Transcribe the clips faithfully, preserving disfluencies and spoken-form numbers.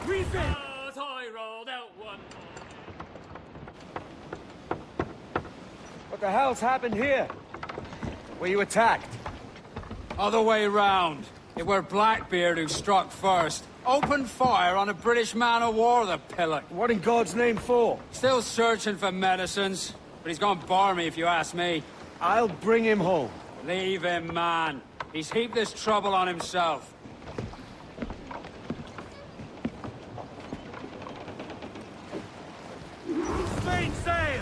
Reason! But I rolled out one What the hell's happened here? Were you attacked? Other way round. It were Blackbeard who struck first. Opened fire on a British man-o'-war, the pillock. What in God's name for? Still searching for medicines, but he's gone barmy if you ask me. I'll bring him home. Leave him, man. He's heaped this trouble on himself. Spain sails!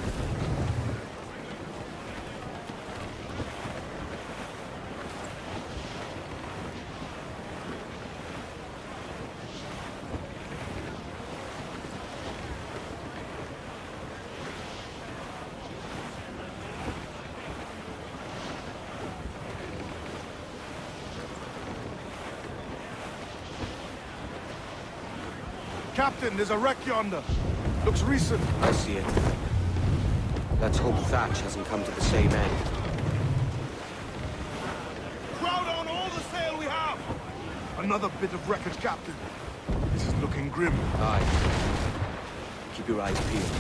Captain, there's a wreck yonder. Looks recent. I see it. Let's hope Thatch hasn't come to the same end. Crowd on all the sail we have! Another bit of wreckage, Captain. This is looking grim. Aye. Keep your eyes peeled.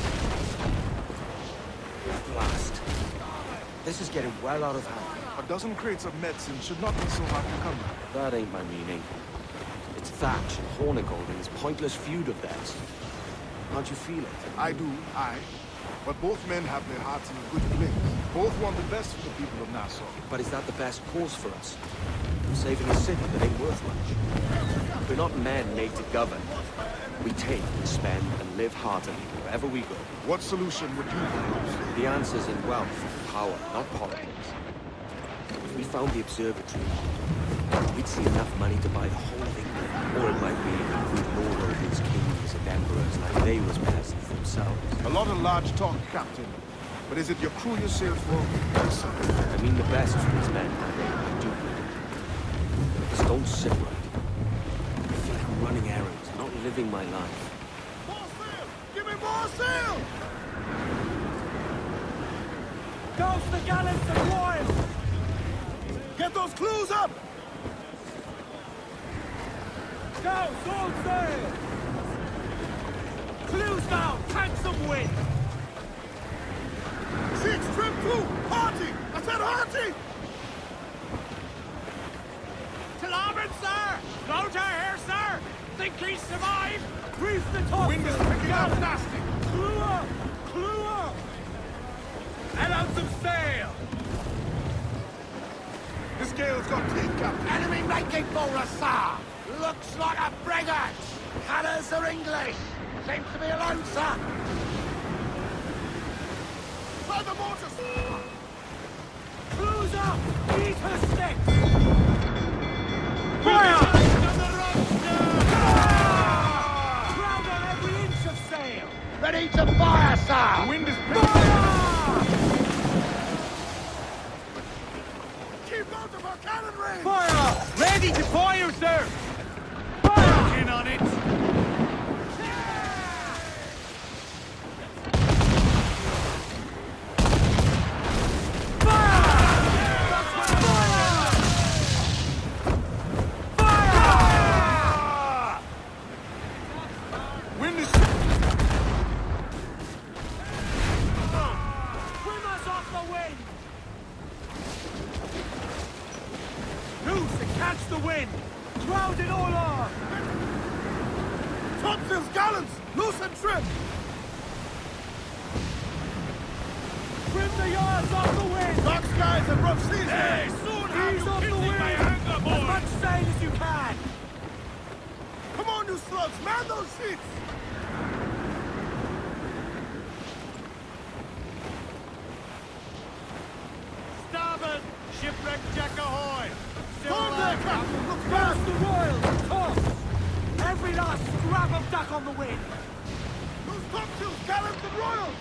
Blast. This is getting well out of hand. A dozen crates of medicine should not be so hard to come by. That ain't my meaning. It's Thatch and Hornigold and his pointless feud of theirs. Can't you feel it? I do, I. But both men have their hearts in a good place. Both want the best for the people of Nassau. But is that the best course for us? Saving a city that ain't worth much. We're not men made to govern. We take and spend and live heartily wherever we go. What solution would you propose? The answer's in wealth and power, not politics. If we found the observatory, we'd see enough money to buy the whole of England. Or it might be that we'd lord over these kings and emperors like they was peasants themselves. A lot of large talk, Captain. But is it your crew you sail for? Yes, sir. I mean the best for these men, I do. But this don't sit right. I feel like I'm running errands, not living my life. More sail! Give me more sail! Goes the gallants and royals! Get those clues up! Go, all sail! Clues now, catch some wind! Six, trim two! Hearty! I said hearty! To larboard, sir! Floater here, sir! Think he survived? Reef the top! Wind is picking up nasty! Clue up! Clue up! And out some sail! This gale's got teeth, Captain. Enemy making for us, sir! Looks like a frigate! Colours are English! Seems to be alone, sir! Try the mortars! Clues up! Eat her sticks! Fire! Ground on every inch of sail! Ready to fire, sir! The wind is picking up! Keep out of our cannon range! Fire! Ready to fire, sir! In on it! Wind is... Swim us off the wind! Loose and catch the wind! Crowd it all on! Topsails, gallants! Loose and trim! Trim the yards off the wind! Dark skies and rough seas! Hey, soon have Ease you off the kindling wind! my anger, As boy! much sail as you can! Come on, you slugs! Man those sheets! Starboard! Shipwreck Jack ahoy! Still Hold there, alive, Captain! Look Cast fast! the royals! Tops! Every last scrap of duck on the wind! Those topsails, gallants and royals!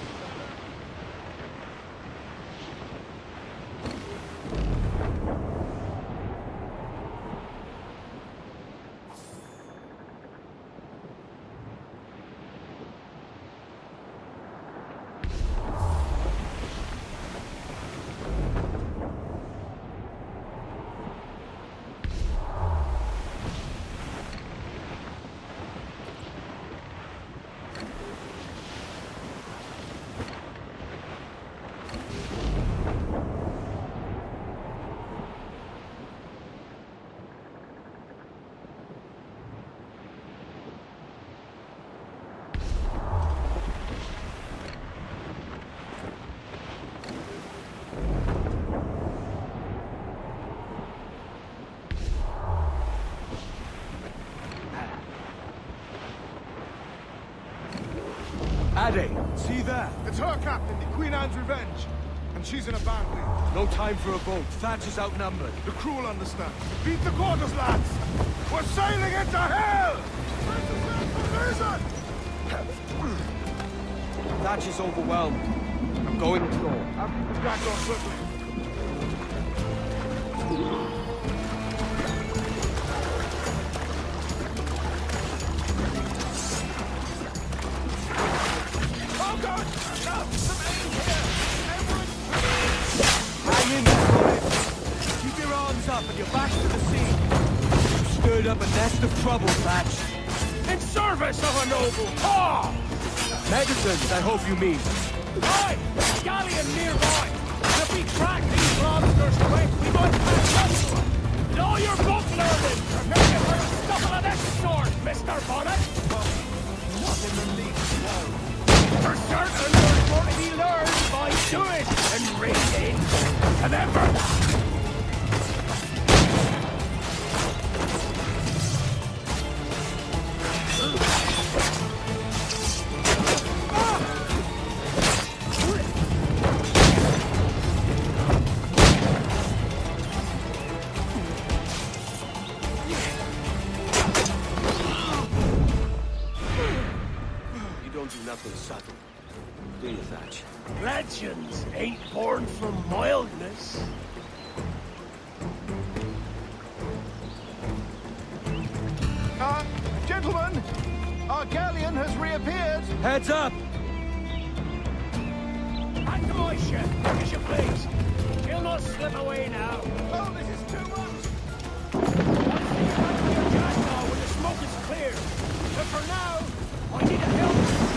Ade, see that? It's her, Captain, the Queen Anne's Revenge. And she's in a bad way. No time for a boat. Thatch is outnumbered. The crew will understand. Beat the quarters, lads! We're sailing into hell! Thatch is overwhelmed. I'm going ashore. I'll keep the back door quickly. Oh God! No! Some aid here! Hang in there, boys. Keep your arms up and your backs to the sea. You've stirred up a nest of trouble, Thatch. In service of a noble cause! Medicines, I hope you mean. Aye! Galleon nearby! If we crack these monsters quick, we might catch up to them! And all your book learning, prepare you for a scuffle of this sort, Mister Bonnet! Not in the least, no. For certain, there's more to be learned by doing and reading. Remember that! Nothing subtle. Do you, Thatch? Legends ain't born from mildness. Uh, gentlemen, our galleon has reappeared. Heads up! Back to my ship, as you please. He'll not slip away now. Oh, this is too much. Once you back to your jackdaw when the smoke is clear. But for now, I need a help.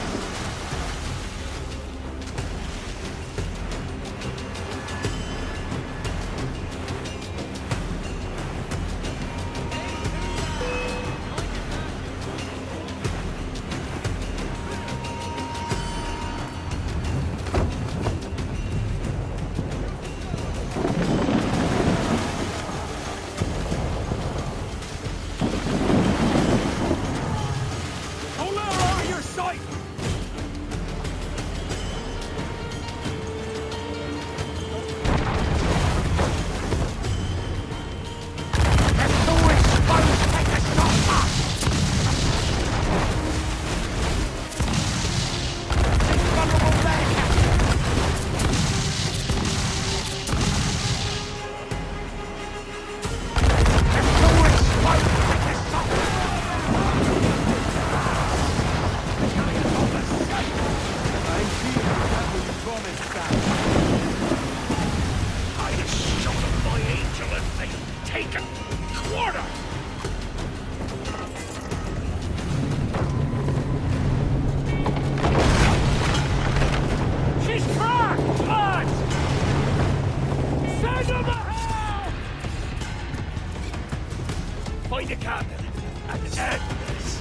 Find a captain and end this.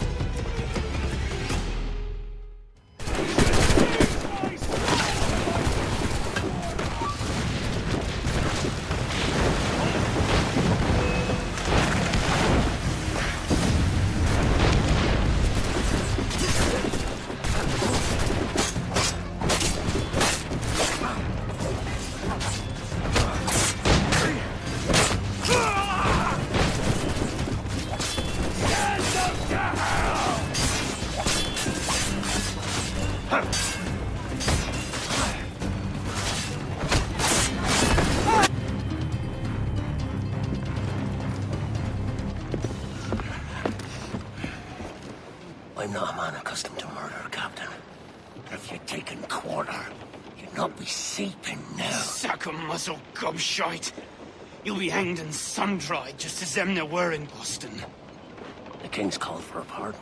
I'm not a man accustomed to murder, Captain. If you'd taken quarter, you'd not be seeping now. Sack of muzzle gobshite. You'll be hanged and sun-dried just as them there were in Boston. The King's called for a pardon.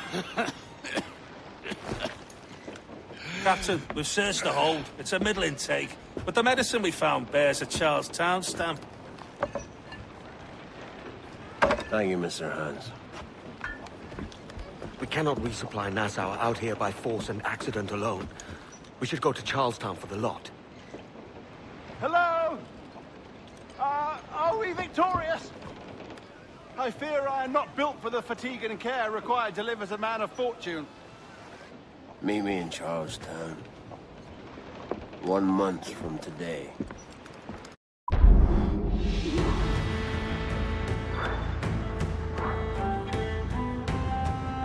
Captain, we've searched the hold. It's a middling take, but the medicine we found bears a Charlestown stamp. Thank you, Mister Hans. We cannot resupply Nassau out here by force and accident alone. We should go to Charlestown for the lot. Hello? Uh, are we victorious? I fear I am not built for the fatigue and care required to live as a man of fortune. Meet me in Charlestown. One month from today.